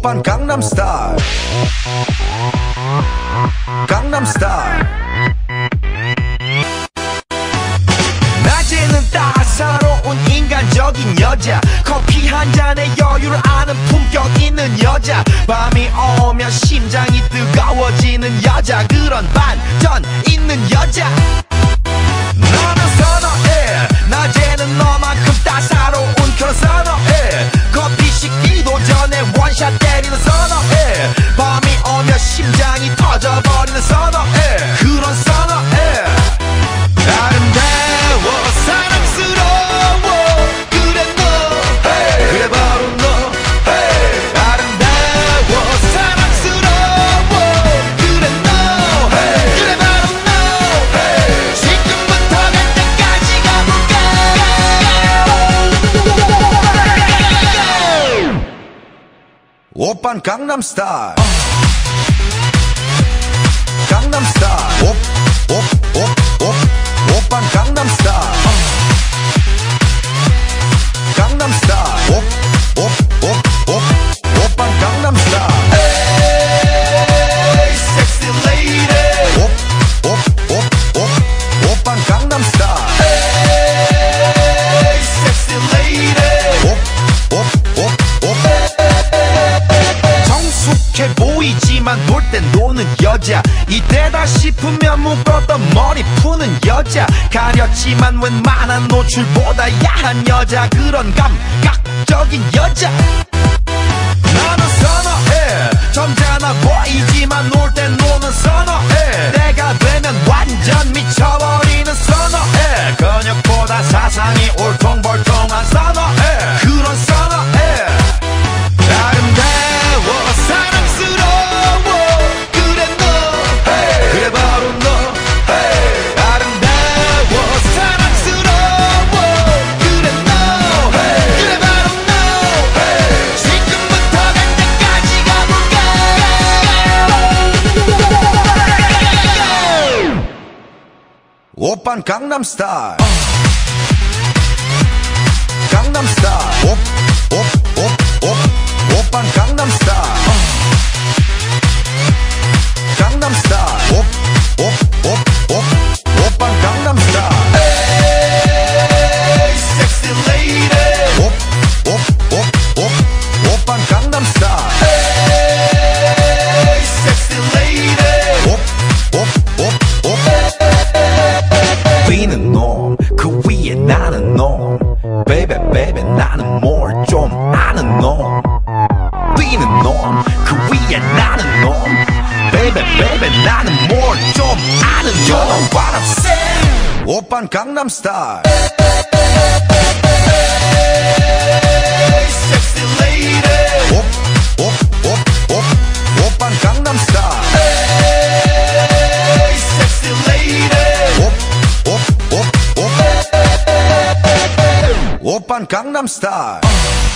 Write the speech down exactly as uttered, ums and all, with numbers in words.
오빤 강남스타일 강남스타일 낮에는 따사로운 인간적인 여자 커피 한 잔에 여유를 아는 품격 있는 여자 밤이 오면 심장이 뜨거워지는 여자 그런 반전 있는 여자 너는 선호해 낮에는 너만큼 따사로운 그런 선호해 커피 식기도 전에 원샷 때리는 선호해 밤이 오면 심장이 터져버리는 선호해 그런 선호해 아름다워 사랑스러워 그래 너 hey. 그래 바로 너 hey. 아름다워 사랑스러워 그래 너 hey. 그래 바로 너 hey. 지금부터 갈 때까지 가볼까 오빤 강남스타일 강남스타일 옵옵옵옵 오빤 강남스타일 강남스타일 옵옵옵옵 오빤 강남스타일 에이 섹시 레이디 옵옵옵옵 오빤 강남스타일 에이 섹시 레이디 옵옵옵옵 성숙해 보이지만 놀 땐 노는 여자 이때다 싶으면 묶었던 머리 푸는 여자 가렸지만 웬만한 노출보다 야한 여자 그런 감각적인 여자 나는 선호해 점잖아 보이지만 놀 땐 노는 선호해 내가 되면 완전 미쳐버리는 선호해 근육보다 사상이 울퉁불퉁한 선호해 그런 선호해 아름다워 사랑스러워 그래 너 hey. 그래 바로 너 hey. 아름다워 사랑스러워 그래 너 hey. 그래 바로 너 hey. 지금부터 갈 때까지 가볼까 오빤 강남스타일 강남스타일 옵옵옵옵 오빤 강남스타일 강남스타일 옵옵옵옵 오빤 강남스타일 에이 섹시 레이디 옵옵옵옵 오빤 강남스타일 에이 섹시 레이디 옵옵옵옵 비는 놈 그 위에 나는 놈 베이베 베이베 나는 뭘 좀 아는 놈 비는 놈 그 위에 나는 놈 베이베 베이베 나는 뭘 좀 아는 놈 You know what I'm saying 오빤 강남스타일 에이 섹시 레이디 옵옵옵옵 오빤 강남스타일 에이 섹시 레이디 옵옵옵옵 오빤 강남스타일